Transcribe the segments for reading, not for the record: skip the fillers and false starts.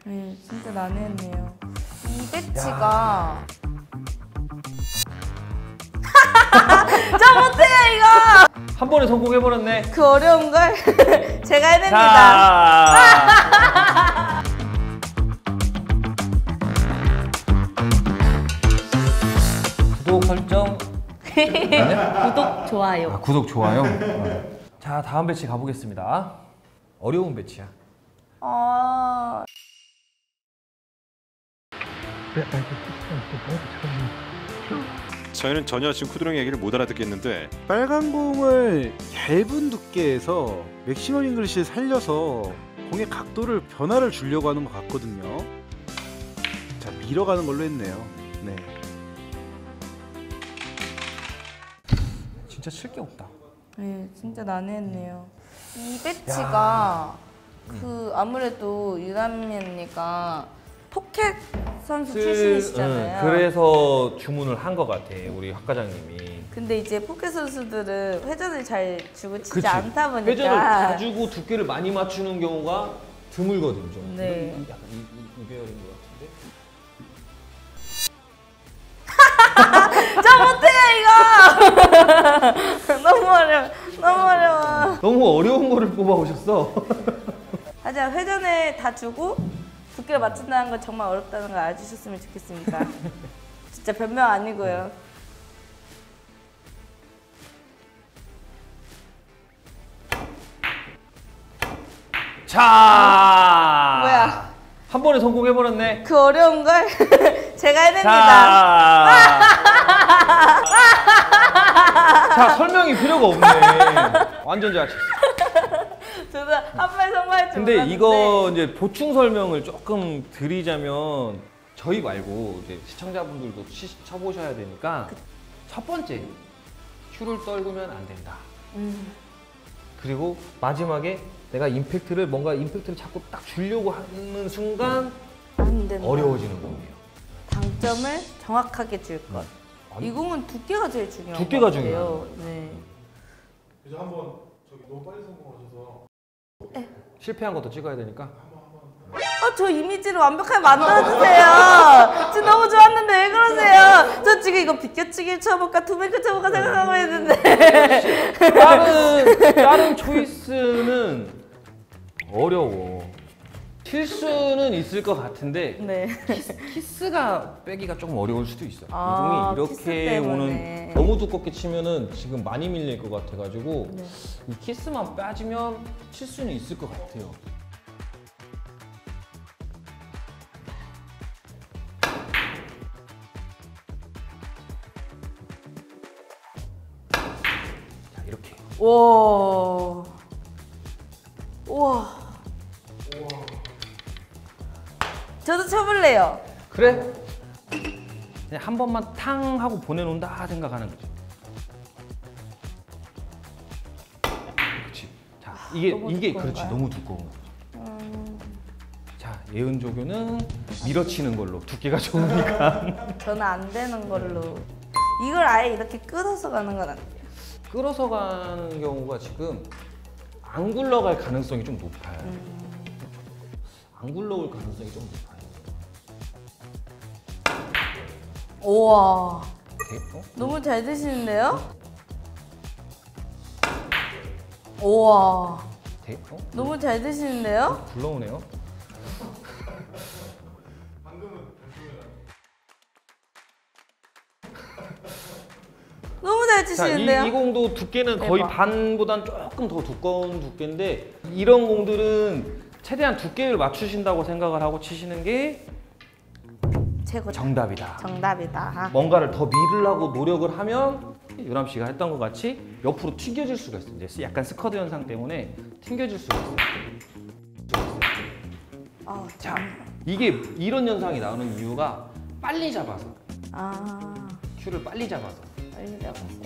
네, 진짜 난해했네요. 이 배치가 저 못해요 이거. 한 번에 성공해버렸네. 그 어려운 걸 제가 해냅니다. 자. 구독 설정. 구독, 좋아요. 구독 좋아요. 자, 다음 배치 가보겠습니다. 어려운 배치야. 저희는 전혀 지금 쿠드롱 얘기를 못 알아듣겠는데 빨간 공을 얇은 두께에서 맥시멈 잉글리시를 살려서 공의 각도를 변화를 주려고 하는 것 같거든요. 자, 밀어가는 걸로 했네요. 네. 진짜 칠 게 없다. 네, 진짜 난해했네요. 이 배치가 그 아무래도 유남미 언니가 포켓 선수 출신이시잖아요. 그래서 주문을 한 것 같아, 우리 학 과장님이. 근데 이제 포켓 선수들은 회전을 잘 주고 치지 그치. 않다 보니까 회전을 다 주고 두께를 많이 맞추는 경우가 드물거든 좀. 네. 약간 이 배열인 것 같은데. 저 못해요 이거. 너무 어려워. 너무 어려워. 너무 어려운 거를 뽑아 오셨어. 하지만 회전을 다 주고 두께를 맞춘다는 건 정말 어렵다는 걸 알아주셨으면 좋겠습니다. 진짜 변명 아니고요. 자. 뭐야? 한 번에 성공해버렸네. 그 어려운 걸 제가 해냅니다. 자, 설명이 필요가 없네. 완전 잘 쳤어. 저도 한 번 성공할 줄 근데 몰랐는데. 이거 이제 보충 설명을 조금 드리자면 저희 말고 이제 시청자분들도 쳐보셔야 되니까 첫 번째, 큐를 떨구면 안 된다. 그리고 마지막에 내가 뭔가 임팩트를 자꾸 딱 주려고 하는 순간 안 된다. 어려워지는 거예요. 당점을 정확하게 줄 것. 아니, 이 공은 두께가 제일 중요한 두께가 것 같아요. 중요해요. 네. 이제 한번 저기 너무 빨리 성공하셔서 실패한 것도 찍어야 되니까. 저 이미지를 완벽하게 만들어주세요. 지금 너무 좋았는데 왜 그러세요? 저 지금 이거 비껴치기 쳐볼까 투뱅크 쳐볼까 생각하고 있는데. 다른 초이스는 어려워. 실수는 있을 것 같은데 네. 키스가 빼기가 조금 어려울 수도 있어요. 아, 이 공이 키스 이렇게 때문에. 오는 너무 두껍게 치면은 지금 많이 밀릴 것 같아가지고 네. 이 키스만 빠지면 칠 수는 있을 것 같아요. 자, 이렇게. 와. 우와. 저도 쳐볼래요. 그래? 그냥 한 번만 탕 하고 보내놓는다 생각하는 거지. 그렇지. 자, 너무 이게 두꺼운가요? 그렇지. 너무 두꺼운 거지. 자, 예은 조교는 밀어치는 걸로 두께가 좋으니까. 저는 안 되는 걸로. 이걸 아예 이렇게 끌어서 가는 건 안 돼요. 끌어서 가는 경우가 지금 안 굴러갈 가능성이 좀 높아요. 안 굴러올 가능성이 좀 높아요. 우와. 어? 너무 잘 드시는데요? 우와. 어? 너무 잘 드시는데요? 굴러오네요. 너무 잘 자, 치시는데요? 이 공도 두께는 거의 대박. 반보단 조금 더 두꺼운 두께인데 이런 공들은 최대한 두께를 맞추신다고 생각을 하고 치시는 게 최고다. 정답이다. 정답이다. 뭔가를 더 밀으려고 노력을 하면 유람 씨가 했던 것 같이 옆으로 튕겨질 수가 있어요. 이제 약간 스커드 현상 때문에 튕겨질 수가 있어요. 자, 이게 이런 현상이 나오는 이유가 빨리 잡아서 큐를 빨리 잡아서. 빨리 잡았어요.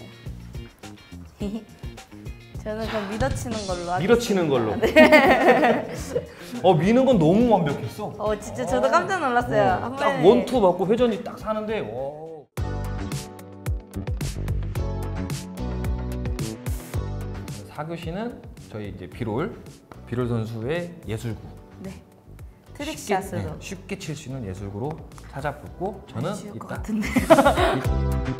저는 그럼 밀어치는 걸로 하겠습니다. 밀어치는 걸로. 네. 미는 건 너무 완벽했어. 진짜 저도 깜짝 놀랐어요. 한 딱 번에. 원투 맞고 회전이 딱 사는데 사교시는 저희 이제 비롤 선수의 예술구. 네. 트릭샷으로. 쉽게 칠 수 있는 예술구로 찾아보고 저는 쉬울 것 이따 같은데.